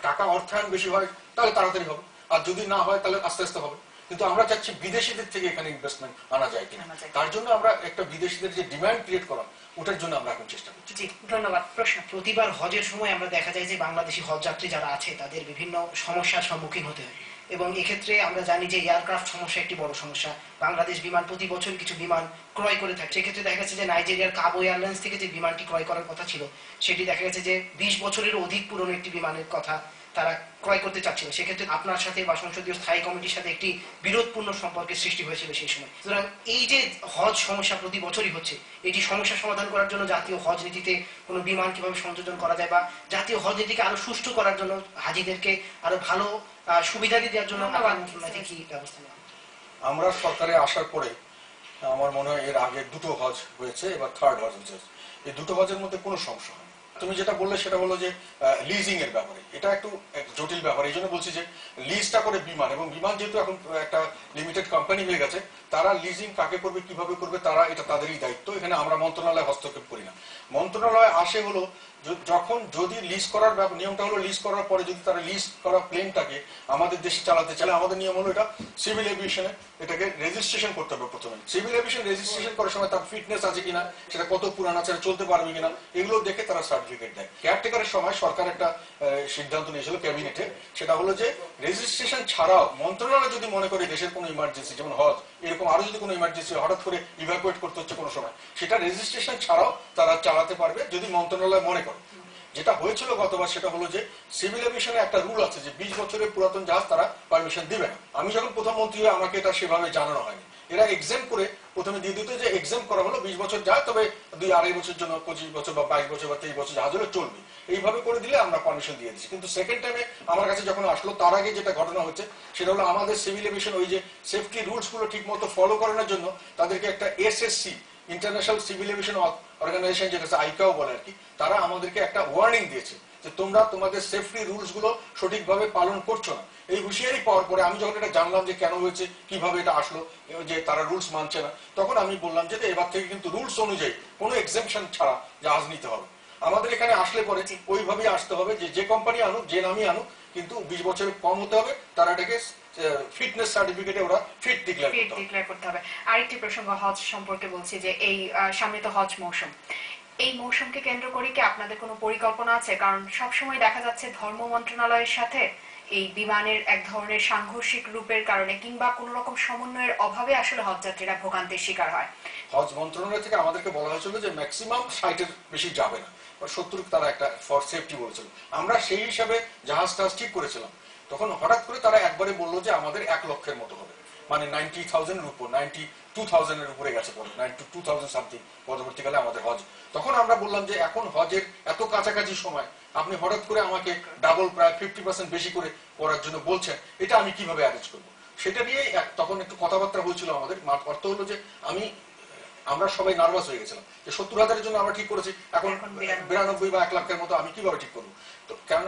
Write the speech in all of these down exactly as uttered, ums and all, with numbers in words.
টাকা অর্থায়ন বেশি হয় তাহলে তাড়াতাড়ি হবে, আর যদি না হয় তাহলে আস্তে আস্তে হবে। কিন্তু আমরা চাচ্ছি বিদেশিদের থেকে এখানে ইনভেস্টমেন্ট আনা যায় কিনা, তার জন্য আমরা একটা বিদেশিদের যে ডিমান্ড ক্রিয়েট করা ওটার জন্য আমরা এখন চেষ্টা করছি। জি ধন্যবাদ। প্রশ্ন, প্রতিবার হজের সময় আমরা দেখা যায় যে বাংলাদেশি হজ যাত্রী যারা আছে তাদের বিভিন্ন সমস্যার সম্মুখীন হতে হয়, এবং এক্ষেত্রে আমরা জানি যে এয়ারক্রাফট সমস্যা একটি বড় সমস্যা। বাংলাদেশ বিমান প্রতি বছর কিছু বিমান ক্রয় করে থাকে, সেক্ষেত্রে দেখা গেছে যে নাইজেরিয়ার কাবো এয়ারলাইন্স থেকে যে বিমানটি ক্রয় করার কথা ছিল সেটি দেখা গেছে যে বিশ বছরের অধিক পুরনো একটি বিমানের কথা তারা ক্রয় করতে চাচ্ছিল। সেক্ষেত্রে আপনার সাথে বা সংসদীয় স্থায়ী কমিটির সাথে একটি বিরোধপূর্ণ সম্পর্কের সৃষ্টি হয়েছিল সেই সময়। সুতরাং এই যে হজ সমস্যা প্রতি বছরই হচ্ছে, এটি সমস্যা সমাধান করার জন্য জাতীয় হজ নীতিতে কোনো বিমান কিভাবে সংযোজন করা যায়, বা জাতীয় হজ নীতিকে আরো সুষ্ঠু করার জন্য হাজিদেরকে আরো ভালো সুবিধা দেওয়ার জন্য কি ব্যবস্থা নেওয়া? আমরা সরকারে আসার পরে আমার মনে হয় এর আগে দুটো হজ হয়েছে, এবার থার্ড হজ হচ্ছে। এই দুটো হজের মধ্যে কোনো সমস্যা হয়। তুমি যেটা বললে সেটা হলো যে লিজিং এর ব্যাপারে, এটা একটু জটিল ব্যাপার। এই জন্য বলছি যে লিজটা করে বিমান, এবং বিমান যেহেতু এখন একটা লিমিটেড কোম্পানি হয়ে গেছে, তারা লিজিং কাকে করবে কিভাবে করবে তারা এটা তাদেরই দায়িত্ব। এখানে আমরা মন্ত্রণালয়ে হস্তক্ষেপ করি না। মন্ত্রণালয় আসে হলো যখন যদি লিজ করার নিয়মটা হলো লিজ করার পরে যদি তারা লিজ করা প্লেনটাকে আমাদের দেশে চালাতে চাইলে আমাদের নিয়ম হলো এটা সিভিল এভিয়েশনে এটাকে রেজিস্ট্রেশন করতে হবে প্রথমে। সিভিল এভিয়েশন রেজিস্ট্রেশন করার সময় তার ফিটনেস আছে কিনা, সেটা কত পুরানো আছে, চলতে পারবে কিনা, এগুলো দেখে তারা সার্টিফিকেট দেয়। কেয়ারটেকারের সময় সরকার একটা সিদ্ধান্ত নিয়েছিল ক্যাবিনেটে, সেটা হলো যে রেজিস্ট্রেশন ছাড়াও মন্ত্রণালয় যদি মনে করে দেশের কোনো ইমার্জেন্সি, যেমন হজ এরকম আরো যদি কোনো ইমার্জেন্সি হঠাৎ করে ইভ্যাকুয়েট করতে হচ্ছে কোনো সময়, সেটা রেজিস্ট্রেশন ছাড়াও তারা চালাতে পারবে যদি মন্ত্রণালয় মনে করে। যেটা হয়েছিল গতবার সেটা হলো যে সিভিল এভিয়েশনে একটা রুল আছে যে বিশ বছরের পুরাতন জাহাজ তারা পারমিশন দিবে না। আমি যখন প্রথম মন্ত্রী হয়ে আমাকে এটা সেভাবে জানানো হয়নি, এরা এক্সাম করে প্রথমে দিয়ে দিত যে এক্সাম করা হলো বিশ বছর যায়, তবে দুই আড়াই বছর জন্য পঁচিশ বছর বা বাইশ বছর বা তেইশ বছর জাহাজ হলে চলবে, এইভাবে করে দিলে আমরা পারমিশন দিয়ে দিচ্ছি। কিন্তু সেকেন্ড টাইমে আমার কাছে যখন আসলো তার আগে যেটা ঘটনা হচ্ছে সেটা হলো আমাদের সিভিল এভিয়েশন ওই যে সেফটি রুলস গুলো ঠিক মতো ফলো করানোর জন্য তাদেরকে একটা SSC International Civil Aviation Organization যেটা আইকাও বলে আর কি, তারা আমাদেরকে একটা ওয়ার্নিং দিয়েছে যে তোমরা তোমাদের সেফটি রুলস গুলো সঠিকভাবে পালন করছো না। এই হুঁশিয়ারি পাওয়ার পরে আমি যখন এটা জানলাম যে কেন হয়েছে, কিভাবে এটা আসলো, যে তারা রুলস মানছে না, তখন আমি বললাম যে এবার থেকে কিন্তু রুলস অনুযায়ী কোনো এক্সেমশন ছাড়া জাহাজ নিতে হবে। আমাদের এখানে আসলে পরে ওইভাবেই আসতে হবে যে যে কোম্পানি আনুক, যে নামই আনুক, কিন্তু বিশ বছরের কম হতে হবে, তারা এটাকে ফিটনেস সার্টিফিকেটে ওরা ফিট ডিক্লেয়ার করতে হবে। আরেকটি প্রসঙ্গ হজ সম্পর্কে বলছি যে এই সামনে তো হজ মৌসুম, এই মৌসুমকে কেন্দ্র করে কি আপনাদের কোনো পরিকল্পনা আছে? কারণ সবসময় দেখা যাচ্ছে ধর্ম মন্ত্রণালয়ের সাথে এই বিমানের এক ধরনের সাংঘর্ষিক রূপের কারণে কিংবা কোন রকম সমন্বয়ের অভাবে আসলে হজযাত্রীরা ভোগান্তির শিকার হয়। হজ মন্ত্রণালয় থেকে আমাদেরকে বলা হয়েছিল যে ম্যাক্সিমাম ষাটের বেশি যাবে না, সত্তর তারা একটা ফর সেফটি বলেছিল। আমরা সেই হিসাবে জাহাজ টাহাজ ঠিক করেছিলাম, তখন হঠাৎ করে তারা একবারে বললো যে আমাদের এক লক্ষের মতো হবে, মানে নাইনটি থাউজেন্ডের উপর, নাইনটি টু থাউজেন্ডের উপরে গেছে, নাইনটি টু থাউজেন্ড সামথিং পরবর্তীকালে আমাদের হজ। তখন আমরা বললাম যে এখন হজের এত কাছাকাছি সময় আপনি হঠাৎ করে আমাকে ডাবল প্রায় ফিফটি পার্সেন্ট বেশি করে করার জন্য বলছেন, এটা আমি কিভাবে অ্যারেঞ্জ করবো? সেটা নিয়ে তখন একটু কথাবার্তা হয়েছিল আমাদের। অর্থ হলো যে আমি আমরা সবাই নার্ভাস হয়ে গেছিলাম যে সত্তর হাজারের জন্য আমরা ঠিক করেছি, এখন বিরানব্বই বা এক লাখের মতো আমি কিভাবে ঠিক করবো? তো কেননা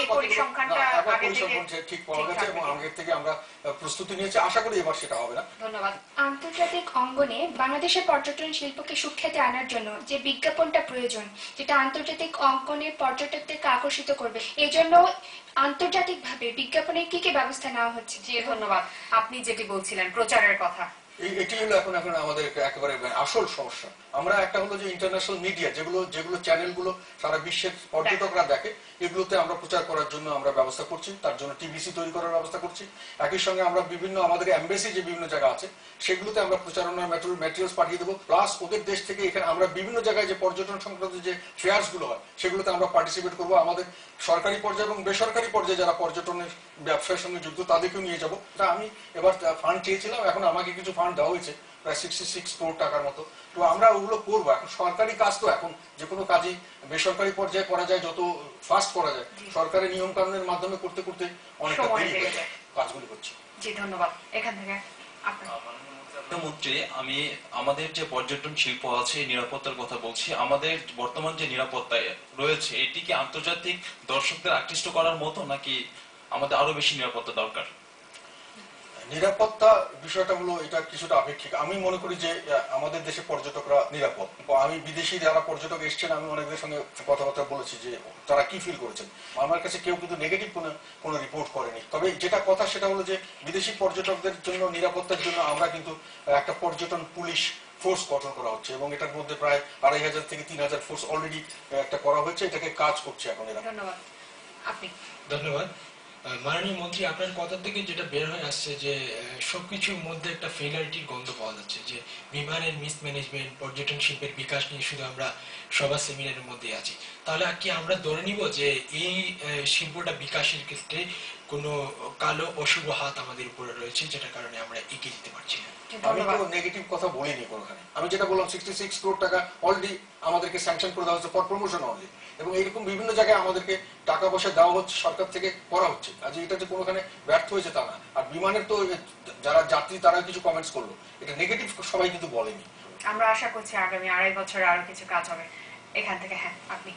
পরিসংখ্যান ঠিক পাওয়া গেছে এবং আগের থেকে আমরা প্রস্তুতি নিয়েছি, আশা করি এবার সেটা হবে না। ধন্যবাদ। আন্তর্জাতিক অঙ্গনে বাংলাদেশের পর্যটন শিল্পকে সুখ্যাতি আনার জন্য যে বিজ্ঞাপনটা প্রয়োজন, যেটা আন্তর্জাতিক অঙ্গনে পর্যটকদেরকে আকর্ষিত করবে, এই জন্য আন্তর্জাতিকভাবে বিজ্ঞাপনের কি কি ব্যবস্থা নেওয়া হচ্ছে? জি ধন্যবাদ। আপনি যেটি বলছিলেন প্রচারের কথা, এটি হলো এখন এখন আমাদের একেবারে আসল সমস্যা। আমরা একটা হলো যে ইন্টারন্যাশনাল মিডিয়া যেগুলো যেগুলো চ্যানেলগুলো সারা বিশ্বের পর্যটকরা দেখে, এগুলোতে আমরা প্রচার করার জন্য আমরা ব্যবস্থা করছি, তার জন্য টিভিসি তৈরি করার ব্যবস্থা করছি। একই সঙ্গে আমরা বিভিন্ন আমাদের এমবেসি যে বিভিন্ন জায়গা আছে সেগুলোতে আমরা প্রচারণার ম্যাটেরিয়ালস পাঠিয়ে দেবো, প্লাস ওদের দেশ থেকে এখানে আমরা বিভিন্ন জায়গায় যে পর্যটন সংক্রান্ত যে ফেয়ার্স গুলো হয় সেগুলোতে আমরা পার্টিসিপেট করবো। আমাদের সরকারি পর্যায়ে এবং বেসরকারি পর্যায়ে যারা পর্যটনের ব্যবসার সঙ্গে যুক্ত তাদেরকেও নিয়ে যাবো। তা আমি এবার ফান্ড চেয়েছিলাম, এখন আমাকে কিছু ফান্ড দেওয়া হয়েছে প্রায় সিক্সটি সিক্স কোটি টাকার মতো। তো আমরা ওগুলো করবো। এখন সরকারি কাজ তো এখন যে কোনো কাজই বেসরকারি পর্যায়ে করা যায়, যত ফাস্ট করা যায়, সরকারি নিয়ম কানুনের মাধ্যমে করতে করতে অনেকটা দেরি হয়ে যায়, কাজগুলি করছি। জি ধন্যবাদ। এখান থেকে মন্ত্রী, আমি আমাদের যে পর্যটন শিল্প আছে নিরাপত্তার কথা বলছি। আমাদের বর্তমান যে নিরাপত্তা রয়েছে এটি কি আন্তর্জাতিক দর্শকদের আকৃষ্ট করার মতো, নাকি আমাদের আরো বেশি নিরাপত্তা দরকার? নিরাপত্তা বিষয়টা হলো এটা কিছুটা আপেক্ষিক। আমি মনে করি যে আহ, আমাদের দেশে পর্যটকরা নিরাপদ। আমি বিদেশি যারা পর্যটক এসছেন আমি অনেকদের সঙ্গে কথাবার্তা বলেছি যে তারা কি ফিল করেছেন। আমার কাছে কেউ কিন্তু নেগেটিভ কোনো কোনো রিপোর্ট করেনি। তবে যেটা কথা সেটা হলো যে বিদেশি পর্যটকদের জন্য নিরাপত্তার জন্য আমরা কিন্তু একটা পর্যটন পুলিশ ফোর্স গঠন করা হচ্ছে এবং এটার মধ্যে প্রায় আড়াই হাজার থেকে তিন হাজার ফোর্স অলরেডি একটা করা হয়েছে, এটাকে কাজ করছে এখন এরা। ধন্যবাদ। আপনি ধন্যবাদ। আহ, মাননীয় মন্ত্রী, আপনার কথা থেকে যেটা বের হয়ে আসছে যে আহ, সবকিছুর মধ্যে একটা ফেলারিটির গন্ধ পাওয়া যাচ্ছে, যে বিমানের মিসম্যানেজমেন্ট, পর্যটন শিল্পের বিকাশ নিয়ে শুধু আমরা সভা সেমিনারের মধ্যে আছি। তাহলে কি আমরা ধরে নিব যে এই আহ, শিল্পটা বিকাশের ক্ষেত্রে কোনো কালো অশুভ হাত আমাদের উপরে রয়েছে, যেটার কারণে আমরা এগিয়ে যেতে পারছি না? আমি তো নেগেটিভ কথা বলিনি কোনোখানে। আমি যেটা বললাম সিক্সটি সিক্স ক্রোড় টাকা অলরেডি আমাদেরকে স্যাংশন করে দেওয়া হচ্ছে ফর প্রমোশন অনলি, এবং এইরকম বিভিন্ন জায়গায় আমাদেরকে টাকা পয়সা দেওয়া হচ্ছে, সরকার থেকে করা হচ্ছে। আজ এটা যে কোনোখানে ব্যর্থ হয়েছে তা না। আর বিমানের তো যারা যাত্রী তারা কিছু কমেন্টস করলো, এটা নেগেটিভ সবাই কিন্তু বলেনি। আমরা আশা করছি আগামী আড়াই বছরে আরো কিছু কাজ হবে এখান থেকে। হ্যাঁ, আপনি।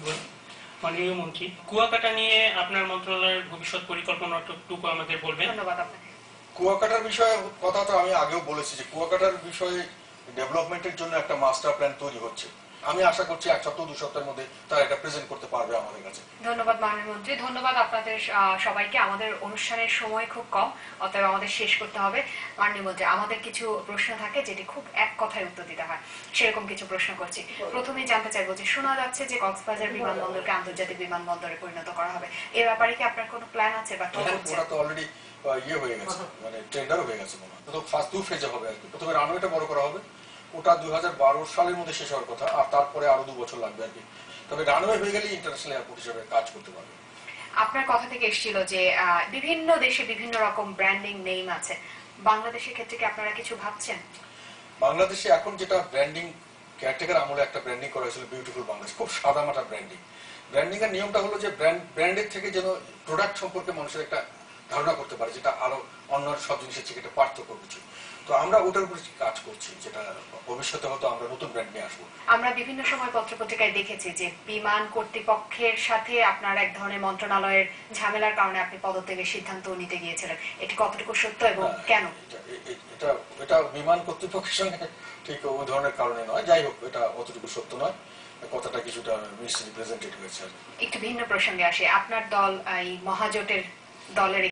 মাননীয় মন্ত্রী, কুয়াকাটা নিয়ে আপনার মন্ত্রণালয়ের ভবিষ্যৎ পরিকল্পনাটুকু আমাদের বলবেন। ধন্যবাদ আপনাকে। কুয়াকাটার বিষয়ে কথা তো আমি আগেও বলেছি যে কুয়াকাটার বিষয়ে ডেভেলপমেন্টের জন্য একটা মাস্টার প্ল্যান তৈরি হচ্ছে। আমি আশা করছি এক সপ্তাহ দু সপ্তাহের মধ্যে তারা এটা প্রেজেন্ট করতে পারবে আমাদের কাছে। ধন্যবাদ মাননীয় মন্ত্রী। ধন্যবাদ আপনাদের আহ, সবাইকে। আমাদের অনুষ্ঠানের সময় খুব কম, অতএব আমাদের শেষ করতে হবে। মাননীয় মন্ত্রী, আমাদের কিছু প্রশ্ন থাকে যেটি খুব এক কথায় উত্তর দিতে হয়, সেরকম কিছু প্রশ্ন করছি। প্রথমেই জানতে চাইবো যে শোনা যাচ্ছে যে কক্সবাজার বিমানবন্দরকে আন্তর্জাতিক বিমানবন্দরে পরিণত করা হবে, এ ব্যাপারে কি আপনার কোনো প্ল্যান আছে বা কি করছেন? ওটা তো অলরেডি ইয়ে হয়ে গেছে, মানে টেন্ডারও হয়ে গেছে মনে হয়। তো ফার্স্ট দু ফেজে হবে আর কি। প্রথমে রানওয়েটা বড় করা হবে, ওটা দুই হাজার বারো সালের মধ্যে শেষ হওয়ার কথা, আর তারপরে আরো দু বছর লাগবে আর কি। তবে রানওয়ে হয়ে গেলে ইন্টারন্যাশনাল এয়ারপোর্ট হিসেবে কাজ করতে পারবে। আপনার কথা থেকে এসেছিল যে আহ, বিভিন্ন দেশে বিভিন্ন রকম ব্র্যান্ডিং নেম আছে, বাংলাদেশের ক্ষেত্রে কি আপনারা কিছু ভাবছেন? বাংলাদেশে এখন যেটা ব্র্যান্ডিং, কেয়ারটেকার আমলে একটা ব্র্যান্ডিং করা হয়েছিল বিউটিফুল বাংলাদেশ, খুব সাদামাটা ব্র্যান্ডিং। ব্র্যান্ডিং এর নিয়মটা হলো যে ব্র্যান্ড ব্র্যান্ডের থেকে যেন প্রোডাক্ট সম্পর্কে মানুষের একটা ধারণা করতে পারে, যেটা আরো অন্য সব জিনিসের থেকে একটা পার্থক্য কিছু। তো আমরা ওটার উপর কাজ করছি, যেটা ভবিষ্যতে হয়তো আমরা নতুন ব্র্যান্ড নিয়ে আসবো। আমরা বিভিন্ন সময় পত্রপত্রিকায় দেখেছি যে বিমান কর্তৃপক্ষের সাথে আপনার এক ধরনের মন্ত্রণালয়ের ঝামেলার কারণে আপনি পদত্যাগের সিদ্ধান্ত নিতে গিয়েছিলেন, এটি কতটুকু সত্য এবং কেন? এটা এটা বিমান কর্তৃপক্ষের সঙ্গে ঠিক ওই ধরনের কারণে নয়। যাই হোক, এটা অতটুকু সত্য নয়, কথাটা কিছুটা মিসরিপ্রেজেন্টেড হয়েছে। একটু ভিন্ন প্রসঙ্গে আসে, আপনার দল এই মহাজোটের দলের